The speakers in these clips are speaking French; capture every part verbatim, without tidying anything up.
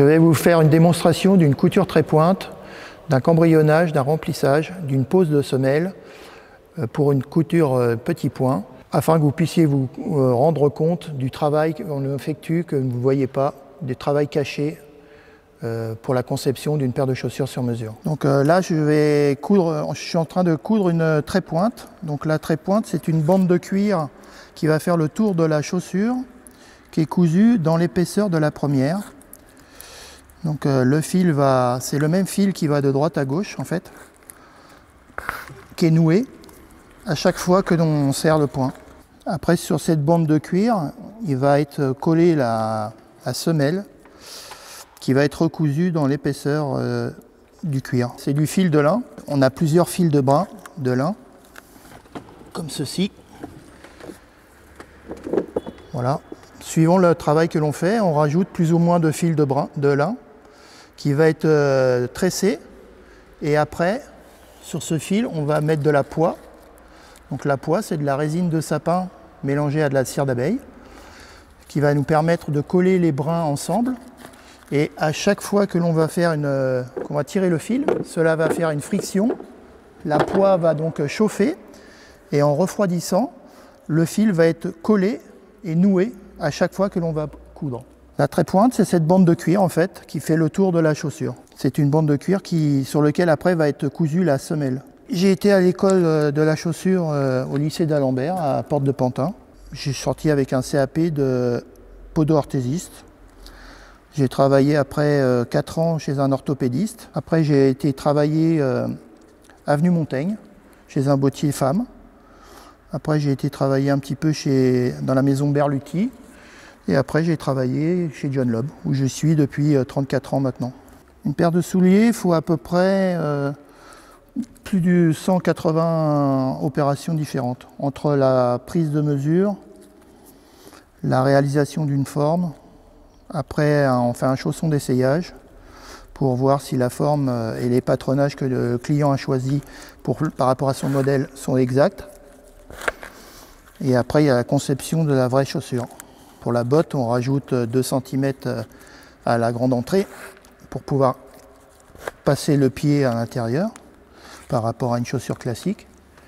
Je vais vous faire une démonstration d'une couture trait-pointe, d'un cambrionnage, d'un remplissage, d'une pose de semelle pour une couture petit point, afin que vous puissiez vous rendre compte du travail qu'on effectue, que vous ne voyez pas, du travail caché pour la conception d'une paire de chaussures sur mesure. Donc là, je vais coudre, je suis en train de coudre une trait-pointe. Donc la trait-pointe, c'est une bande de cuir qui va faire le tour de la chaussure, qui est cousue dans l'épaisseur de la première. Donc euh, le fil va, c'est le même fil qui va de droite à gauche en fait, qui est noué à chaque fois que l'on serre le point. Après sur cette bande de cuir, il va être collé la, la semelle qui va être recousue dans l'épaisseur euh, du cuir. C'est du fil de lin. On a plusieurs fils de brin de lin, comme ceci. Voilà. Suivant le travail que l'on fait, on rajoute plus ou moins de fils de, brin, de lin qui va être euh, tressé. Et après, sur ce fil, on va mettre de la poix. Donc la poix, c'est de la résine de sapin mélangée à de la cire d'abeille qui va nous permettre de coller les brins ensemble. Et à chaque fois que l'on va faire une, euh, qu'on va tirer le fil, cela va faire une friction. La poix va donc chauffer et en refroidissant, le fil va être collé et noué à chaque fois que l'on va coudre. La trait-pointe, c'est cette bande de cuir en fait qui fait le tour de la chaussure. C'est une bande de cuir qui, sur laquelle après va être cousue la semelle. J'ai été à l'école de la chaussure euh, au lycée d'Alembert à Porte de Pantin. J'ai sorti avec un C A P de podo-orthésiste. J'ai travaillé après euh, quatre ans chez un orthopédiste. Après j'ai été travailler euh, avenue Montaigne chez un bottier femme. Après j'ai été travailler un petit peu chez, dans la maison Berluti. Et après, j'ai travaillé chez John Lobb, où je suis depuis trente-quatre ans maintenant. Une paire de souliers, il faut à peu près euh, plus de cent quatre-vingts opérations différentes. Entre la prise de mesure, la réalisation d'une forme, après on fait un chausson d'essayage pour voir si la forme et les patronages que le client a choisis pour, par rapport à son modèle sont exacts. Et après, il y a la conception de la vraie chaussure. Pour la botte, on rajoute deux centimètres à la grande entrée pour pouvoir passer le pied à l'intérieur par rapport à une chaussure classique.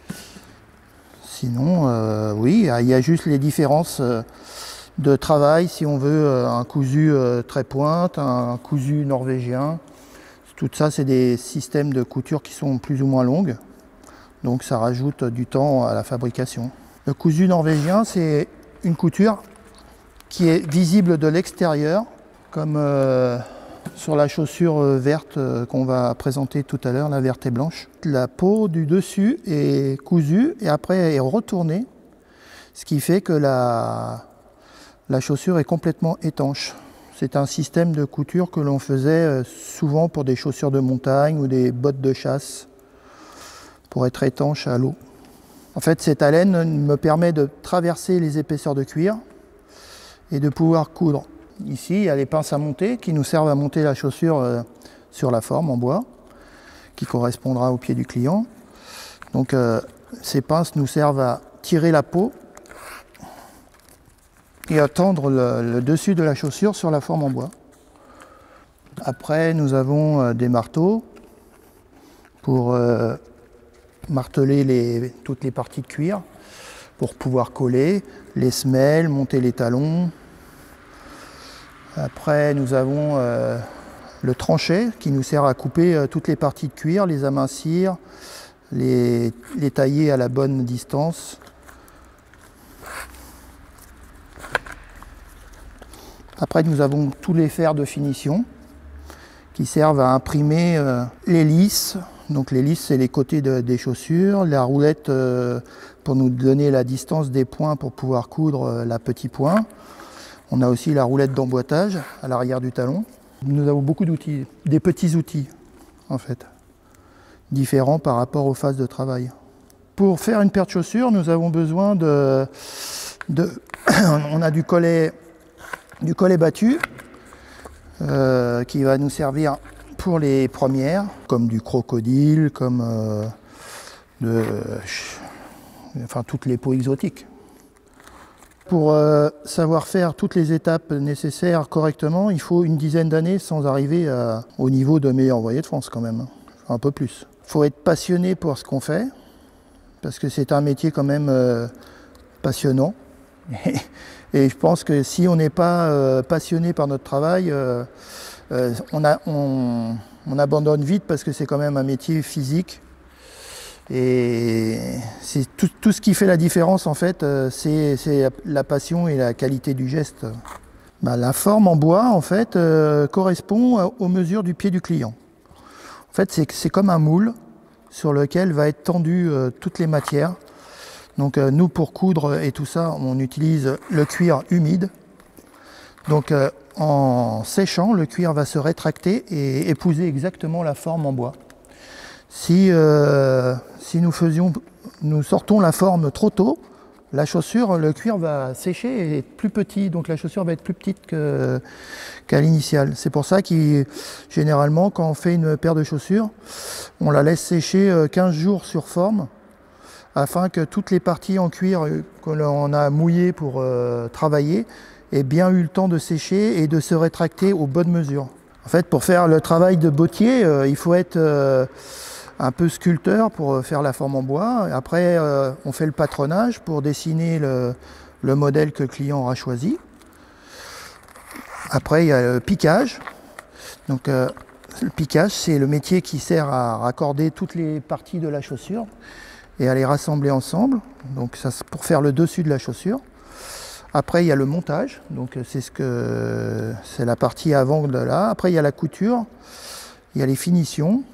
Sinon, euh, oui, il y a juste les différences de travail, si on veut un cousu trait-pointe, un cousu norvégien. Tout ça, c'est des systèmes de couture qui sont plus ou moins longues. Donc ça rajoute du temps à la fabrication. Le cousu norvégien, c'est une couture qui est visible de l'extérieur, comme euh, sur la chaussure verte euh, qu'on va présenter tout à l'heure, la verte et blanche. La peau du dessus est cousue et après est retournée, ce qui fait que la, la chaussure est complètement étanche. C'est un système de couture que l'on faisait souvent pour des chaussures de montagne ou des bottes de chasse, pour être étanche à l'eau. En fait, cette haleine me permet de traverser les épaisseurs de cuir et de pouvoir coudre. Ici, il y a les pinces à monter qui nous servent à monter la chaussure euh, sur la forme en bois, qui correspondra au pied du client. Donc euh, ces pinces nous servent à tirer la peau et à tendre le, le dessus de la chaussure sur la forme en bois. Après, nous avons euh, des marteaux pour euh, marteler les, toutes les parties de cuir, pour pouvoir coller les semelles, monter les talons. Après, nous avons euh, le tranchet qui nous sert à couper euh, toutes les parties de cuir, les amincir, les, les tailler à la bonne distance. Après, nous avons tous les fers de finition qui servent à imprimer euh, les lisses. Donc les lisses, c'est les côtés de, des chaussures, la roulette euh, pour nous donner la distance des points pour pouvoir coudre euh, la petit point. On a aussi la roulette d'emboîtage à l'arrière du talon. Nous avons beaucoup d'outils, des petits outils en fait, différents par rapport aux phases de travail. Pour faire une paire de chaussures, nous avons besoin de... de on a du collet, du collet battu euh, qui va nous servir pour les premières, comme du crocodile, comme euh, de, enfin, toutes les peaux exotiques. Pour euh, savoir faire toutes les étapes nécessaires correctement, il faut une dizaine d'années sans arriver à, au niveau de meilleur ouvrier de France quand même, un peu plus. Il faut être passionné pour ce qu'on fait, parce que c'est un métier quand même euh, passionnant. Et je pense que si on n'est pas euh, passionné par notre travail, euh, euh, on, a, on, on abandonne vite parce que c'est quand même un métier physique. Et c'est tout, tout ce qui fait la différence en fait, euh, c'est la passion et la qualité du geste. Bah, la forme en bois en fait euh, correspond aux mesures du pied du client. En fait, c'est comme un moule sur lequel va être tendu euh, toutes les matières. Donc euh, nous, pour coudre et tout ça, on utilise le cuir humide. Donc euh, en séchant, le cuir va se rétracter et épouser exactement la forme en bois. Si, euh, si nous, faisions, nous sortons la forme trop tôt, la chaussure, le cuir va sécher et être plus petit, donc la chaussure va être plus petite qu'à qu'à l'initiale. C'est pour ça que généralement, quand on fait une paire de chaussures, on la laisse sécher quinze jours sur forme, afin que toutes les parties en cuir que l'on a mouillées pour euh, travailler aient bien eu le temps de sécher et de se rétracter aux bonnes mesures. En fait, pour faire le travail de bottier, euh, il faut être euh, un peu sculpteur pour faire la forme en bois. Après, euh, on fait le patronage pour dessiner le, le modèle que le client aura choisi. Après, il y a le piquage. Donc, euh, le piquage, c'est le métier qui sert à raccorder toutes les parties de la chaussure et à les rassembler ensemble. Donc, ça, c'est pour faire le dessus de la chaussure. Après, il y a le montage. Donc, c'est ce que c'est la partie avant de là. Après, il y a la couture. Il y a les finitions.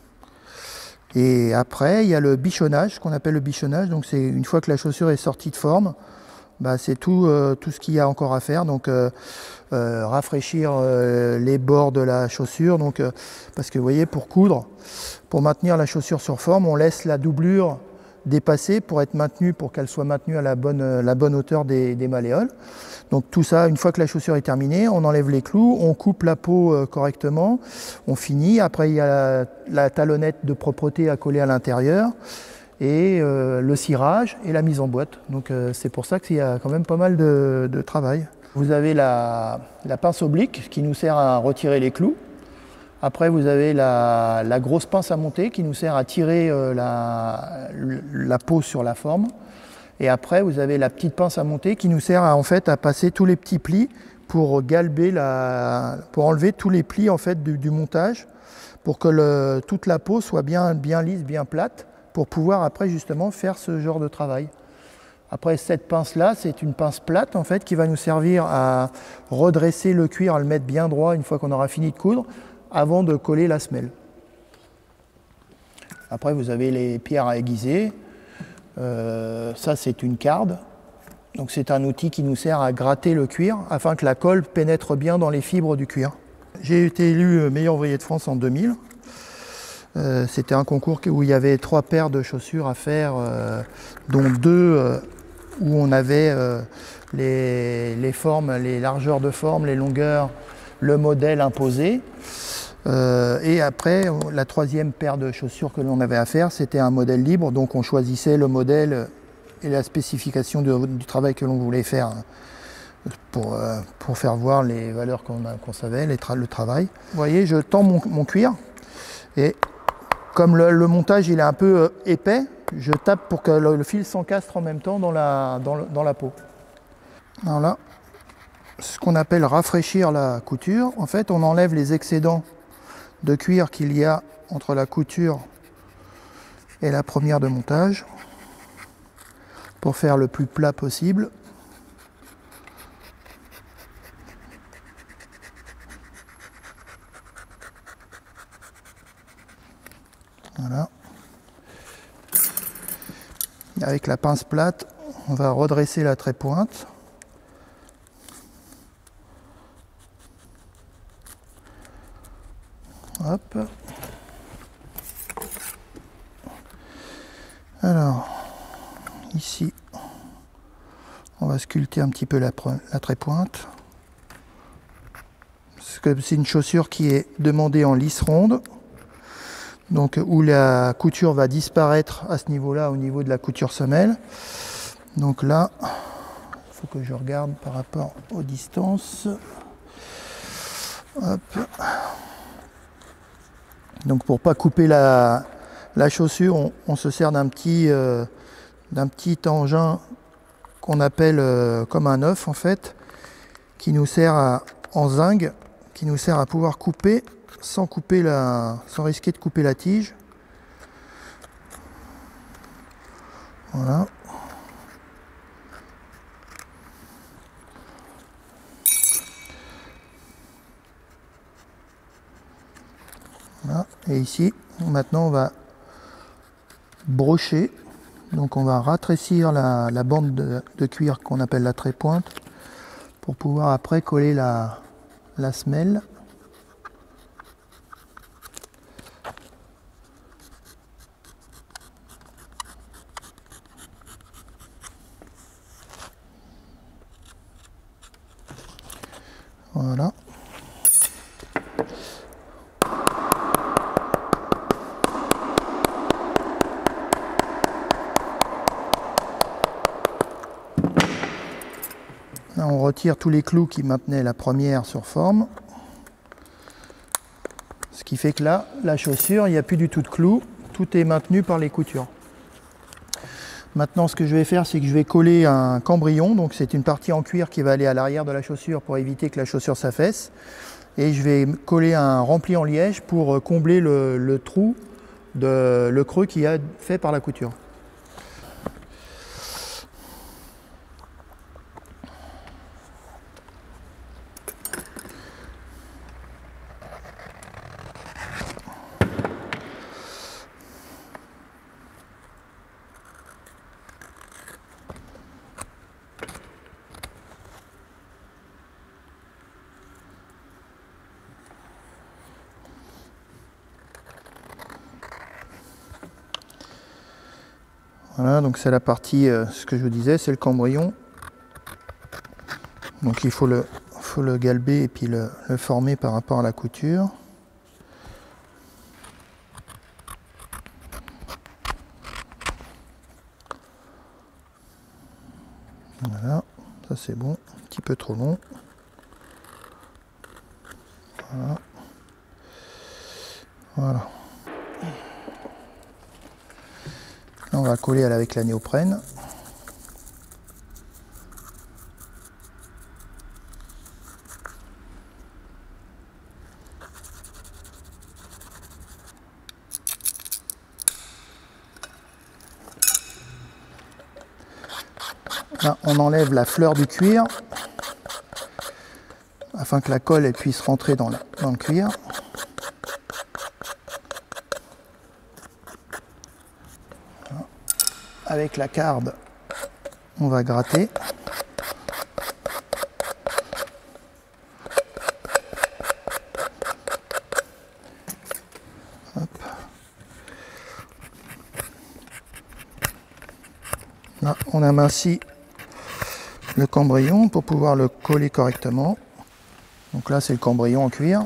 Et après, il y a le bichonnage, ce qu'on appelle le bichonnage. Donc, c'est une fois que la chaussure est sortie de forme, bah, c'est tout, euh, tout ce qu'il y a encore à faire. Donc, euh, euh, rafraîchir euh, les bords de la chaussure. Donc, euh, parce que vous voyez, pour coudre, pour maintenir la chaussure sur forme, on laisse la doublure dépasser pour être maintenue, pour qu'elle soit maintenue à la bonne, la bonne hauteur des, des malléoles. Donc tout ça, une fois que la chaussure est terminée, on enlève les clous, on coupe la peau euh, correctement, on finit. Après, il y a la, la talonnette de propreté à coller à l'intérieur et euh, le cirage et la mise en boîte. Donc euh, c'est pour ça qu'il y a quand même pas mal de, de travail. Vous avez la, la pince oblique qui nous sert à retirer les clous. Après, vous avez la, la grosse pince à monter qui nous sert à tirer euh, la, la peau sur la forme. Et après, vous avez la petite pince à monter qui nous sert à, en fait, à passer tous les petits plis pour galber la, pour enlever tous les plis en fait, du, du montage, pour que le, toute la peau soit bien, bien lisse, bien plate, pour pouvoir après justement faire ce genre de travail. Après, cette pince-là, c'est une pince plate en fait, qui va nous servir à redresser le cuir, à le mettre bien droit une fois qu'on aura fini de coudre, avant de coller la semelle. Après, vous avez les pierres à aiguiser. Euh, ça, c'est une carde. Donc, c'est un outil qui nous sert à gratter le cuir afin que la colle pénètre bien dans les fibres du cuir. J'ai été élu meilleur ouvrier de France en deux mille. Euh, C'était un concours où il y avait trois paires de chaussures à faire, euh, dont deux euh, où on avait euh, les, les formes, les largeurs de forme, les longueurs, le modèle imposé. Euh, et après, la troisième paire de chaussures que l'on avait à faire, c'était un modèle libre. Donc on choisissait le modèle et la spécification du, du travail que l'on voulait faire pour, euh, pour faire voir les valeurs qu'on qu'on savait, les tra le travail. Vous voyez, je tends mon, mon cuir et comme le, le montage il est un peu euh, épais, je tape pour que le, le fil s'encastre en même temps dans la, dans le, dans la peau. Alors là, ce qu'on appelle rafraîchir la couture. En fait, on enlève les excédents de cuir qu'il y a entre la couture et la première de montage pour faire le plus plat possible. Voilà. Avec la pince plate, on va redresser la trépointe. Hop. Alors, ici, on va sculpter un petit peu la, la trépointe. C'est une chaussure qui est demandée en lisse ronde, donc où la couture va disparaître à ce niveau-là, au niveau de la couture semelle. Donc là, faut que je regarde par rapport aux distances. Hop. Donc pour pas couper la, la chaussure, on, on se sert d'un petit, euh, d'un petit engin qu'on appelle euh, comme un œuf en fait, qui nous sert à, en zinc, qui nous sert à pouvoir couper sans couper la, sans risquer de couper la tige. Voilà. Voilà. Et ici, maintenant on va brocher. Donc on va rétrécir la, la bande de, de cuir qu'on appelle la trépointe pour pouvoir après coller la, la semelle. Voilà. Là, on retire tous les clous qui maintenaient la première sur forme. Ce qui fait que là, la chaussure, il n'y a plus du tout de clous. Tout est maintenu par les coutures. Maintenant, ce que je vais faire, c'est que je vais coller un cambrion. Donc, c'est une partie en cuir qui va aller à l'arrière de la chaussure pour éviter que la chaussure s'affaisse. Et je vais coller un rempli en liège pour combler le, le trou, de, le creux qui est fait par la couture. Voilà, donc c'est la partie, euh, ce que je vous disais, c'est le cambrion. Donc il faut le, faut le galber et puis le, le former par rapport à la couture. Voilà, ça c'est bon, un petit peu trop long. Voilà. Voilà. Là, on va coller avec la néoprène. Là, on enlève la fleur du cuir afin que la colle elle puisse rentrer dans, la, dans le cuir. Voilà. Avec la carde, on va gratter. Hop. Là, on amincit le cambrion pour pouvoir le coller correctement. Donc là, c'est le cambrion en cuir.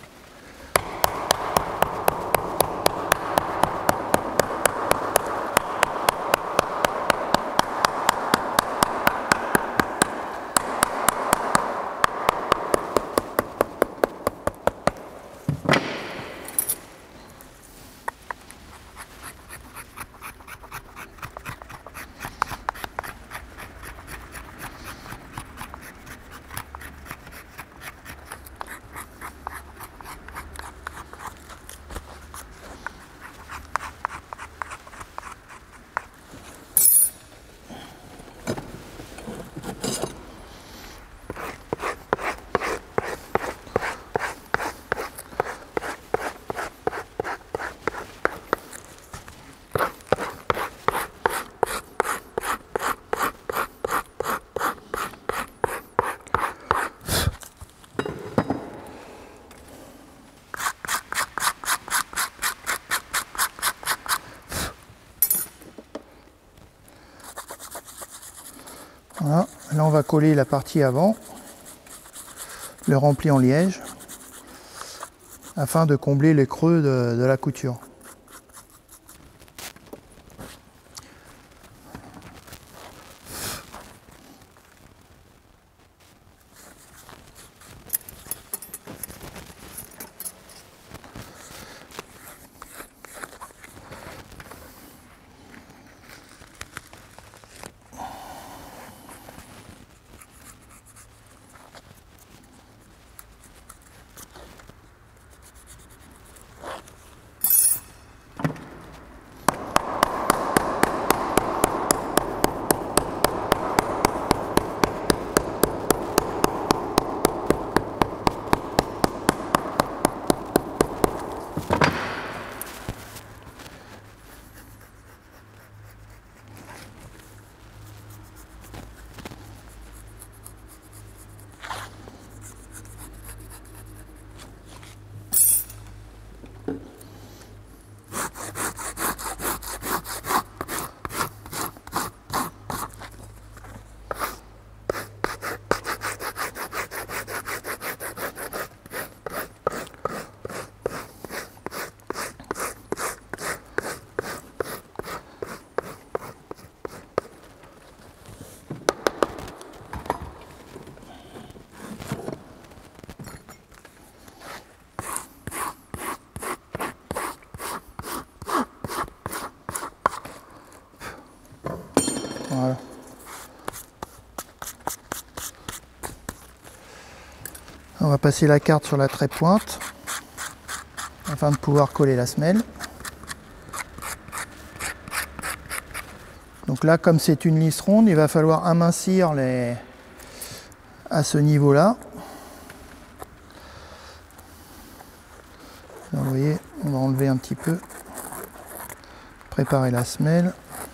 Voilà. Là, on va coller la partie avant, le rempli en liège, afin de combler les creux de, de la couture. On va passer la carte sur la trait-pointe afin de pouvoir coller la semelle. Donc là, comme c'est une lisse ronde, il va falloir amincir les... à ce niveau-là. Vous voyez, on va enlever un petit peu, préparer la semelle.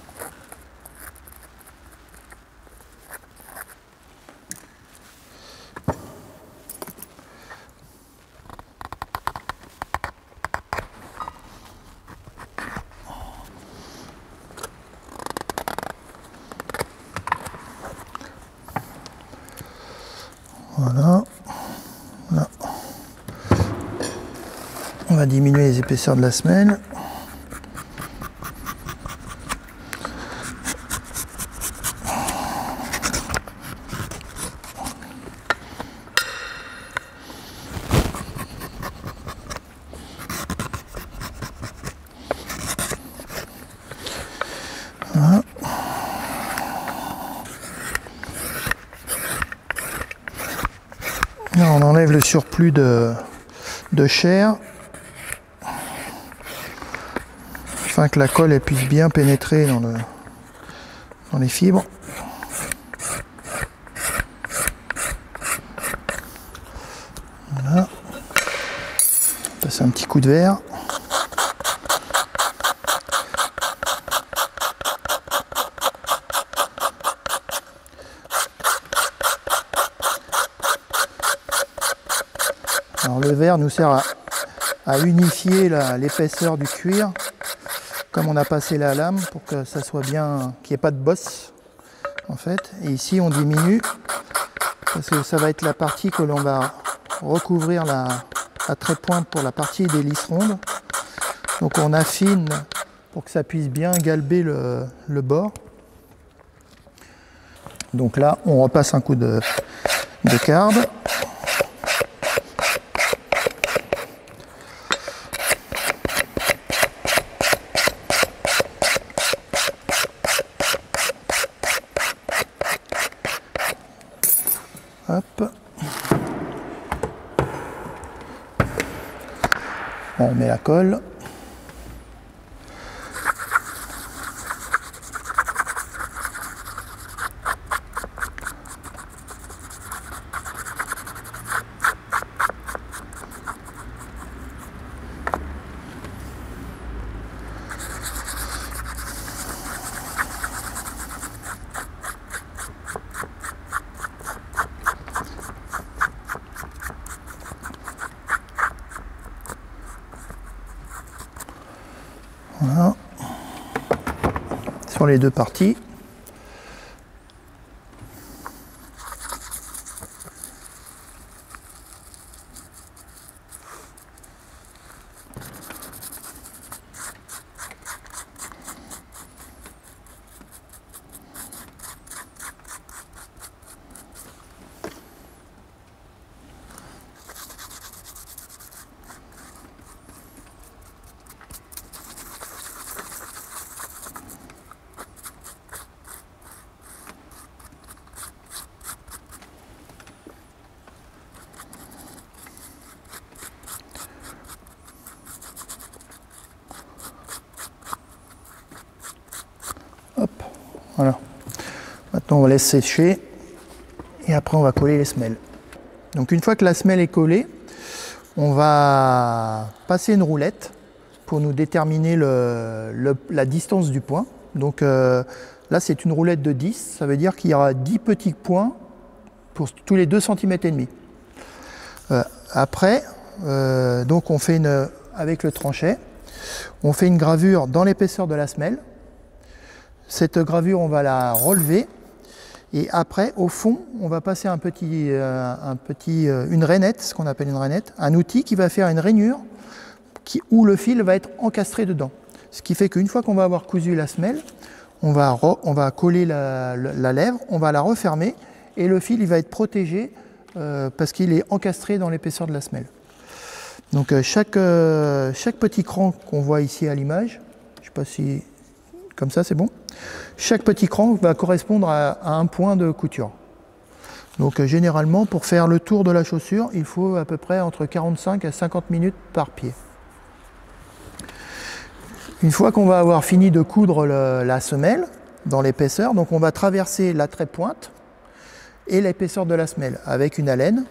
Voilà. Là. On va diminuer les épaisseurs de la semelle. Voilà. Là, on enlève le surplus de, de chair afin que la colle elle puisse bien pénétrer dans, le, dans les fibres. Voilà. Passer un petit coup de verre. Alors le verre nous sert à, à unifier l'épaisseur du cuir, comme on a passé la lame, pour que ça soit bien, qu'il n'y ait pas de bosse en fait. Et ici on diminue, parce que ça va être la partie que l'on va recouvrir la, la trait-pointe pour la partie des lisses rondes. Donc on affine pour que ça puisse bien galber le, le bord. Donc là on repasse un coup de, de carbe. Hop. On met la colle. Voilà. Sur les deux parties. Hop, voilà. Maintenant on va laisser sécher et après on va coller les semelles. Donc une fois que la semelle est collée, on va passer une roulette pour nous déterminer le, le, la distance du point. Donc euh, là c'est une roulette de dix, ça veut dire qu'il y aura dix petits points pour tous les deux centimètres et demi. Euh, après, euh, donc on fait une, avec le tranchet, on fait une gravure dans l'épaisseur de la semelle. Cette gravure, on va la relever et après, au fond, on va passer un petit, euh, un petit, euh, une rainette, ce qu'on appelle une rainette, un outil qui va faire une rainure qui, où le fil va être encastré dedans. Ce qui fait qu'une fois qu'on va avoir cousu la semelle, on va, re, on va coller la, la, la lèvre, on va la refermer et le fil il va être protégé euh, parce qu'il est encastré dans l'épaisseur de la semelle. Donc euh, chaque, euh, chaque petit cran qu'on voit ici à l'image, je ne sais pas si... Comme ça, c'est bon. Chaque petit cran va correspondre à, à un point de couture. Donc euh, généralement, pour faire le tour de la chaussure, il faut à peu près entre quarante-cinq à cinquante minutes par pied. Une fois qu'on va avoir fini de coudre le, la semelle dans l'épaisseur, donc on va traverser la trait-pointe et l'épaisseur de la semelle avec une alène.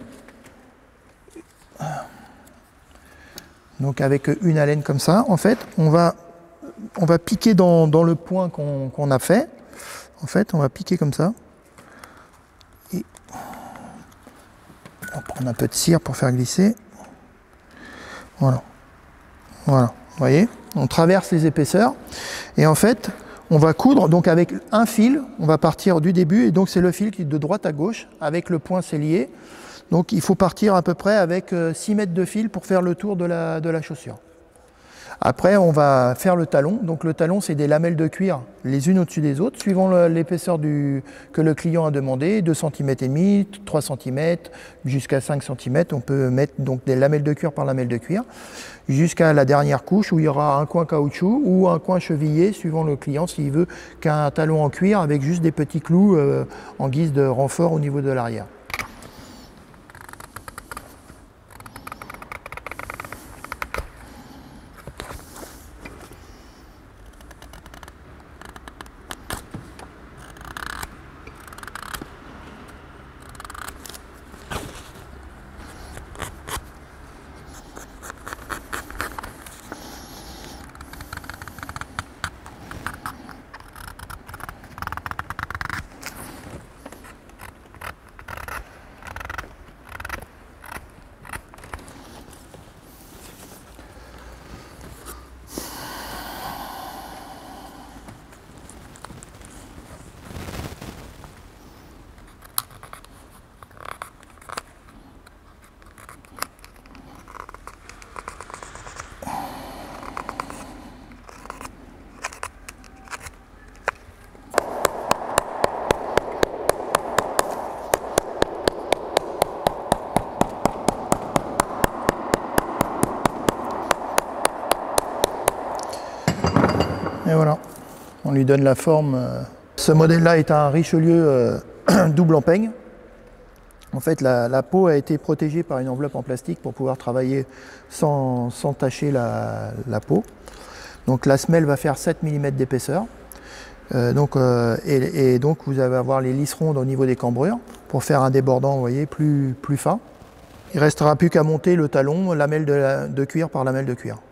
Donc avec une alène comme ça, en fait, on va, on va piquer dans, dans le point qu'on qu'on a fait. En fait, on va piquer comme ça. Et on va prendre un peu de cire pour faire glisser. Voilà. Voilà. Vous voyez, on traverse les épaisseurs. Et en fait, on va coudre donc avec un fil. On va partir du début. Et donc, c'est le fil qui est de droite à gauche. Avec le point, c'est lié. Donc, il faut partir à peu près avec six mètres de fil pour faire le tour de la, de la chaussure. Après, on va faire le talon. Donc le talon, c'est des lamelles de cuir les unes au-dessus des autres, suivant l'épaisseur que le client a demandé, deux centimètres et demi, trois centimètres, jusqu'à cinq centimètres. On peut mettre donc des lamelles de cuir par lamelles de cuir, jusqu'à la dernière couche où il y aura un coin caoutchouc ou un coin chevillé, suivant le client, s'il veut qu'un talon en cuir avec juste des petits clous euh, en guise de renfort au niveau de l'arrière. Et voilà, on lui donne la forme. Ce modèle-là est un Richelieu euh, double en peigne. En fait, la, la peau a été protégée par une enveloppe en plastique pour pouvoir travailler sans, sans tacher la, la peau. Donc la semelle va faire sept millimètres d'épaisseur. Euh, donc, euh, et, et donc vous allez avoir les lisses rondes au niveau des cambrures pour faire un débordant, vous voyez, plus, plus fin. Il ne restera plus qu'à monter le talon, lamelle de, de cuir par lamelle de cuir.